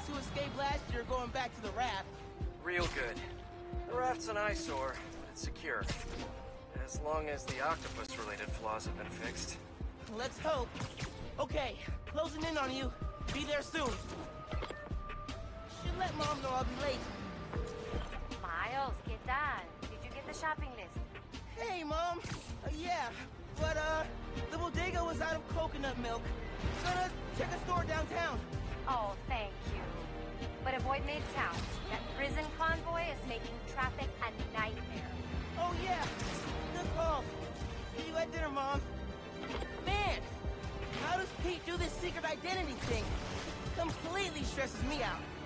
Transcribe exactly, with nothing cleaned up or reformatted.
guys who escaped last year are going back to the raft. Real good. The raft's an eyesore, but it's secure. As long as the octopus-related flaws have been fixed. Let's hope. Okay, closing in on you. Be there soon. Should let Mom know I'll be late. Miles, ¿qué tal? Did you get the shopping list? Hey, Mom. Uh, yeah, but, uh, the bodega was out of coconut milk. Gonna check a store downtown. Oh, thank you. But avoid Midtown. That prison convoy is making traffic a nightmare. Oh, yeah. Good call. See you at dinner, Mom. Man, how does Pete do this secret identity thing? Completely stresses me out.